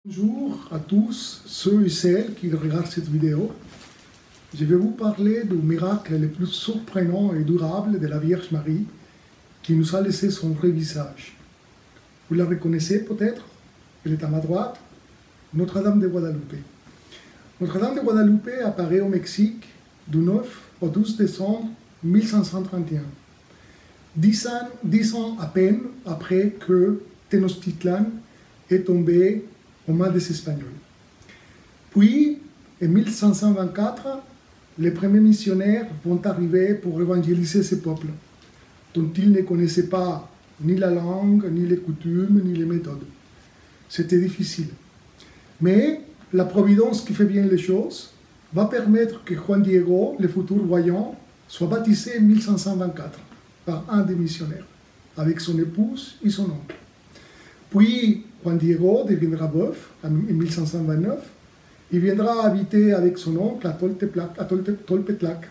Bonjour à tous ceux et celles qui regardent cette vidéo. Je vais vous parler du miracle le plus surprenant et durable de la Vierge Marie qui nous a laissé son vrai visage. Vous la reconnaissez peut-être? Elle est à ma droite, Notre-Dame de Guadalupe. Notre-Dame de Guadalupe apparaît au Mexique du 9 au 12 décembre 1531. 10 ans à peine après que Tenochtitlan est tombé aux mains des Espagnols. Puis, en 1524, les premiers missionnaires vont arriver pour évangéliser ce peuple, dont ils ne connaissaient pas ni la langue, ni les coutumes, ni les méthodes. C'était difficile. Mais la providence qui fait bien les choses va permettre que Juan Diego, le futur voyant, soit baptisé en 1524 par un des missionnaires, avec son épouse et son oncle. Puis, Juan Diego deviendra veuf en 1529. Il viendra habiter avec son oncle à Tolpetlac,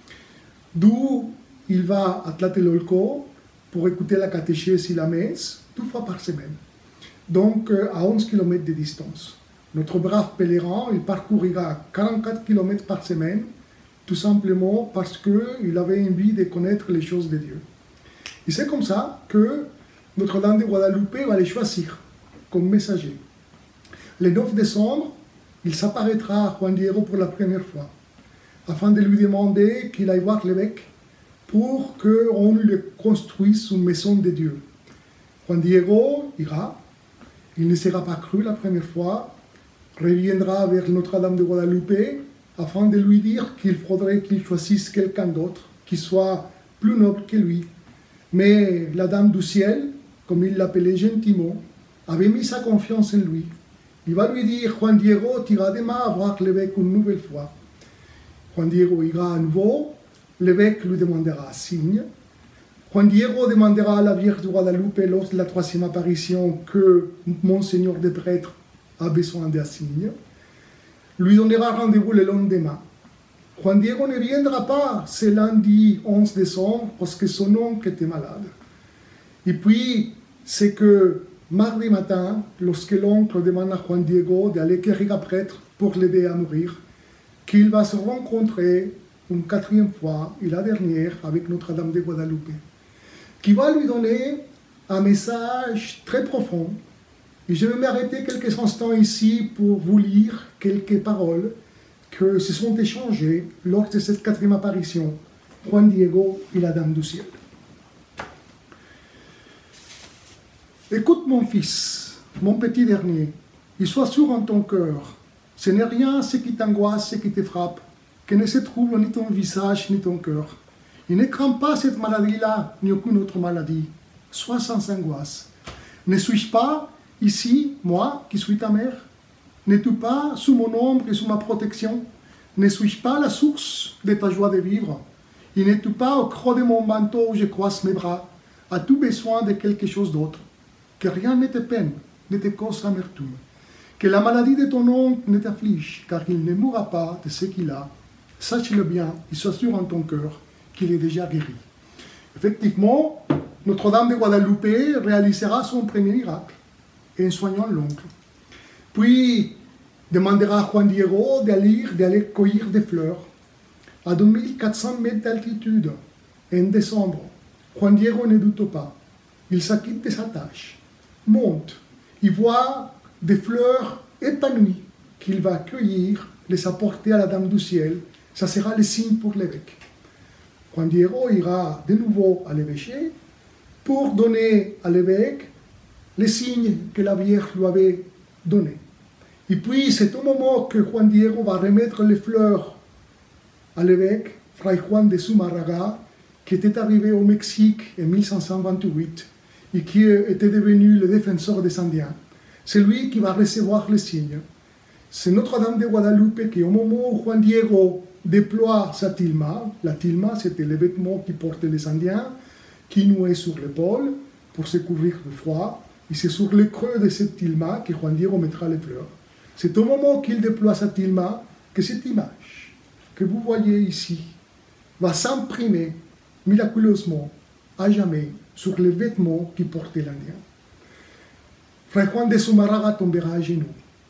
d'où il va à Tlatelolco pour écouter la catéchèse et la messe 2 fois par semaine, donc à 11 km de distance. Notre brave pèlerin, il parcourira 44 km par semaine, tout simplement parce qu'il avait envie de connaître les choses de Dieu. Et c'est comme ça que Notre-Dame de Guadalupe va les choisir comme messager. Le 9 décembre, il s'apparaîtra à Juan Diego pour la première fois, afin de lui demander qu'il aille voir l'évêque pour qu'on lui construise une maison de Dieu. Juan Diego ira, il ne sera pas cru la première fois, reviendra vers Notre-Dame de Guadalupe afin de lui dire qu'il faudrait qu'il choisisse quelqu'un d'autre qui soit plus noble que lui. Mais la Dame du Ciel, comme il l'appelait gentiment, avait mis sa confiance en lui. Il va lui dire, Juan Diego, tu iras demain voir l'évêque une nouvelle fois. Juan Diego ira à nouveau, l'évêque lui demandera un signe. Juan Diego demandera à la Vierge de Guadalupe lors de la 3e apparition que Monseigneur des prêtres a besoin d'un signe. Lui donnera rendez-vous le lendemain. Juan Diego ne viendra pas ce lundi 11 décembre parce que son oncle était malade. Et puis, c'est que mardi matin, lorsque l'oncle demande à Juan Diego d'aller quérir un prêtre pour l'aider à mourir, qu'il va se rencontrer une 4e fois, et la dernière, avec Notre-Dame de Guadalupe, qui va lui donner un message très profond. Et je vais m'arrêter quelques instants ici pour vous lire quelques paroles que se sont échangées lors de cette 4e apparition, Juan Diego et la Dame du Ciel. Écoute mon fils, mon petit dernier, et sois sûr en ton cœur. Ce n'est rien ce qui t'angoisse, ce qui te frappe, que ne se trouble ni ton visage ni ton cœur. Et ne crains pas cette maladie-là, ni aucune autre maladie. Sois sans angoisse. Ne suis-je pas ici, moi, qui suis ta mère? N'es-tu pas sous mon ombre et sous ma protection? Ne suis-je pas la source de ta joie de vivre? Et n'es-tu pas au creux de mon manteau où je croise mes bras? As-tu besoin de quelque chose d'autre? Que rien ne te peine, ne te cause amertume. Que la maladie de ton oncle ne t'afflige, car il ne mourra pas de ce qu'il a. Sache-le bien et sois sûr en ton cœur qu'il est déjà guéri. Effectivement, Notre-Dame de Guadalupe réalisera son premier miracle en soignant l'oncle. Puis, demandera à Juan Diego d'aller cueillir des fleurs. À 2400 mètres d'altitude, en décembre, Juan Diego ne doute pas. Il s'acquitte de sa tâche, monte, il voit des fleurs épanouies qu'il va cueillir, les apporter à la Dame du Ciel. Ça sera le signe pour l'évêque. Juan Diego ira de nouveau à l'évêché pour donner à l'évêque les signes que la Vierge lui avait donnés. Et puis, c'est au moment que Juan Diego va remettre les fleurs à l'évêque, Fray Juan de Zumarraga, qui était arrivé au Mexique en 1528 et qui était devenu le défenseur des Indiens. C'est lui qui va recevoir les signes. C'est Notre-Dame de Guadalupe qui, au moment où Juan Diego déploie sa tilma, la tilma c'était le vêtement qui portaient les Indiens, qui nouait sur l'épaule pour se couvrir du froid, et c'est sur le creux de cette tilma que Juan Diego mettra les fleurs. C'est au moment qu'il déploie sa tilma que cette image que vous voyez ici va s'imprimer miraculeusement à jamais sur les vêtements qui portait l'Indien. Fray Juan de Zumarraga tombera à genoux.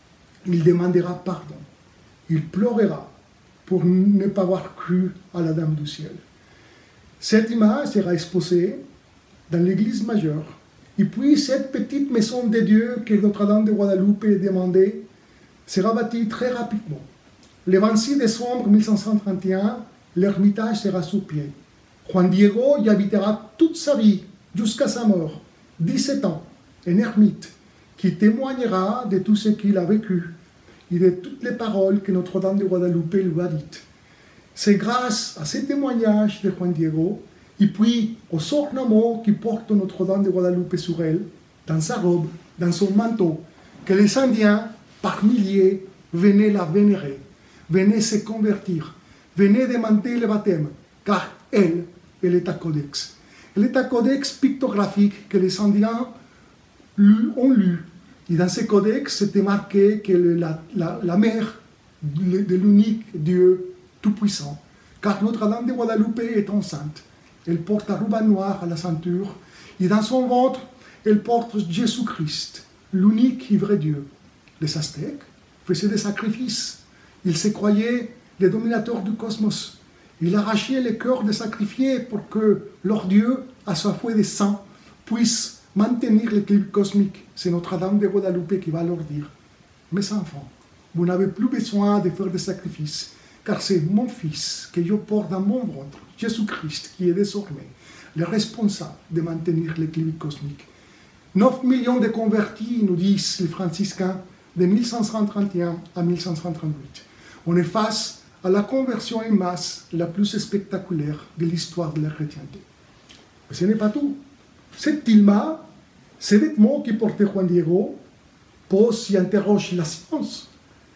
il demandera pardon. Il pleurera pour ne pas avoir cru à la Dame du Ciel. Cette image sera exposée dans l'église majeure. Et puis, cette petite maison de Dieu que Notre-Dame de Guadalupe demandait sera bâtie très rapidement. Le 26 décembre 1531, l'ermitage sera sous pied. Juan Diego y habitera toute sa vie, jusqu'à sa mort, 17 ans, un ermite, qui témoignera de tout ce qu'il a vécu et de toutes les paroles que Notre-Dame de Guadalupe lui a dites. C'est grâce à ces témoignages de Juan Diego, et puis aux ornements qui portent Notre-Dame de Guadalupe sur elle, dans sa robe, dans son manteau, que les Indiens, par milliers, venaient la vénérer, venaient se convertir, venaient demander le baptême, car elle est l'état codex. L'état codex pictographique que les Indiens ont lu. Et dans ce codex, c'était marqué que la mère de l'unique Dieu tout-puissant, car Notre-Dame de Guadalupe est enceinte. Elle porte un ruban noir à la ceinture, et dans son ventre, elle porte Jésus-Christ, l'unique et vrai Dieu. Les Aztèques faisaient des sacrifices. Ils se croyaient les dominateurs du cosmos. Ils arrachaient les cœurs des sacrifiés pour que leur Dieu, assoiffé de sang, puisse maintenir l'équilibre cosmique. C'est Notre-Dame de Guadalupe qui va leur dire: mes enfants, vous n'avez plus besoin de faire des sacrifices, car c'est mon Fils que je porte dans mon ventre, Jésus-Christ, qui est désormais le responsable de maintenir l'équilibre cosmique. 9 millions de convertis, nous disent les franciscains, de 1531 à 1538. On est face à la conversion en masse la plus spectaculaire de l'histoire de la chrétienté. Mais ce n'est pas tout. Cette tilma, ces vêtements qui portait Juan Diego, posent et interrogent la science.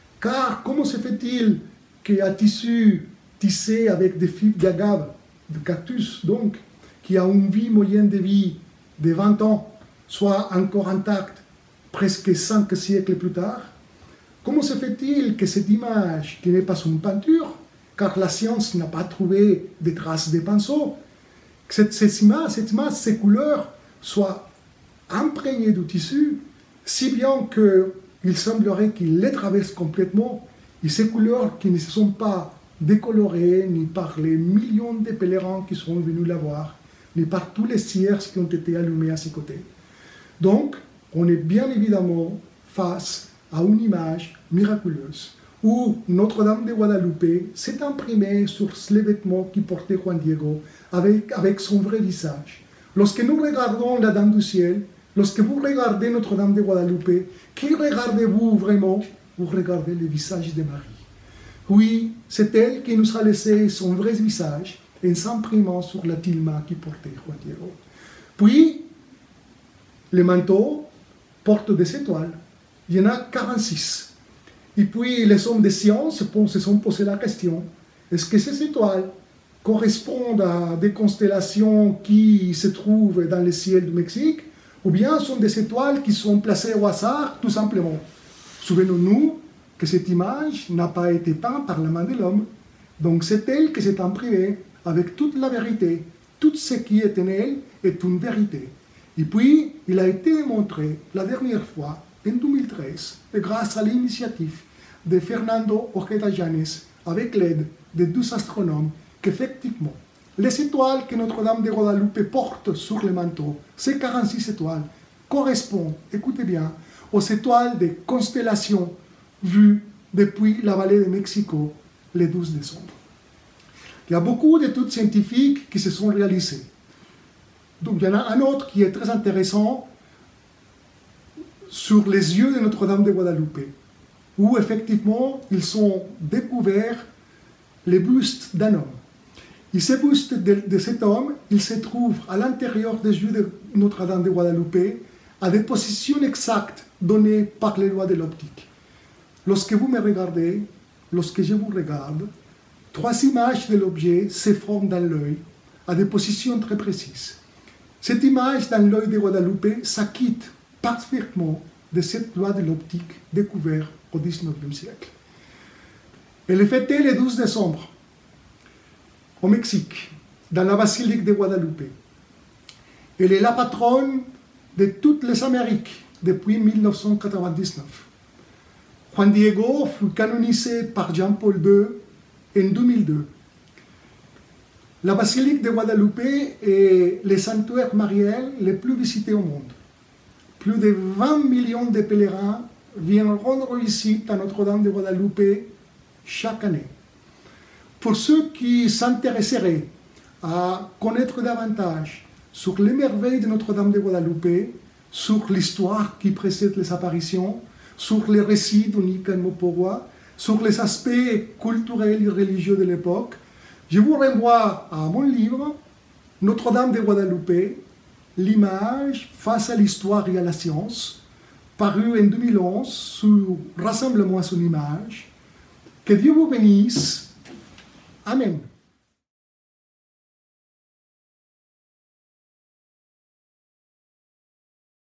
Car comment se fait-il qu'un tissu tissé avec des fibres d'agave, de cactus donc, qui a une vie moyenne de vie de 20 ans, soit encore intact presque 5 siècles plus tard? Comment se fait-il que cette image, qui n'est pas une peinture, car la science n'a pas trouvé de traces de pinceau, que cette image, ces couleurs, soient imprégnées du tissu, si bien qu'il semblerait qu'il les traverse complètement, et ces couleurs qui ne se sont pas décolorées ni par les millions de pèlerins qui sont venus la voir, ni par tous les cierges qui ont été allumés à ses côtés. Donc, on est bien évidemment face à une image miraculeuse où Notre-Dame de Guadalupe s'est imprimée sur les vêtements qui portait Juan Diego avec son vrai visage. Lorsque nous regardons la Dame du Ciel, lorsque vous regardez Notre-Dame de Guadalupe, qui regardez-vous vraiment? Vous regardez le visage de Marie. Oui, c'est elle qui nous a laissé son vrai visage en s'imprimant sur la tilma qui portait Juan Diego. Puis, le manteau porte des étoiles. Il y en a 46. Et puis, les hommes de science se sont posé la question, est-ce que ces étoiles correspondent à des constellations qui se trouvent dans le ciel du Mexique, ou bien sont des étoiles qui sont placées au hasard, tout simplement? Souvenons-nous que cette image n'a pas été peinte par la main de l'homme. Donc c'est elle qui s'est imprimée avec toute la vérité. Tout ce qui est en elle est une vérité. Et puis, il a été démontré la dernière fois, en 2013, et grâce à l'initiative de Fernando Ojeda Llanes, avec l'aide de 2 astronomes, qu'effectivement, les étoiles que Notre-Dame de Guadalupe porte sur le manteau, ces 46 étoiles, correspondent, écoutez bien, aux étoiles des constellations vues depuis la vallée de Mexico le 12 décembre. Il y a beaucoup d'études scientifiques qui se sont réalisées. Donc il y en a un autre qui est très intéressant sur les yeux de Notre-Dame de Guadalupe, où effectivement ils ont découvert les bustes d'un homme. Et ces bustes de cet homme, il se trouve à l'intérieur des yeux de Notre-Dame de Guadalupe, à des positions exactes données par les lois de l'optique. Lorsque vous me regardez, lorsque je vous regarde, 3 images de l'objet se forment dans l'œil à des positions très précises. Cette image dans l'œil de Guadalupe s'acquitte parfaitement de cette loi de l'optique découverte au XIXe siècle. Elle est fêtée le 12 décembre au Mexique, dans la basilique de Guadalupe. Elle est la patronne de toutes les Amériques depuis 1999. Juan Diego fut canonisé par Jean-Paul II en 2002. La basilique de Guadalupe est le sanctuaire marial le plus visité au monde. Plus de 20 millions de pèlerins viennent rendre visite à Notre-Dame de Guadalupe chaque année. Pour ceux qui s'intéresseraient à connaître davantage sur les merveilles de Notre-Dame de Guadalupe, sur l'histoire qui précède les apparitions, sur les récits d'Onica Mopowa, sur les aspects culturels et religieux de l'époque, je vous renvoie à mon livre Notre-Dame de Guadalupe, l'image face à l'histoire et à la science, paru en 2011 sur Rassemblement à son image. Que Dieu vous bénisse. Amen.